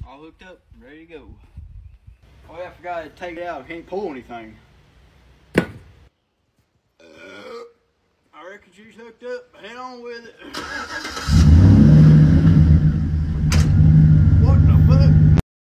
All hooked up, ready to go. Oh yeah, I forgot to take it out. I can't pull anything. I reckon she's hooked up. Head on with it.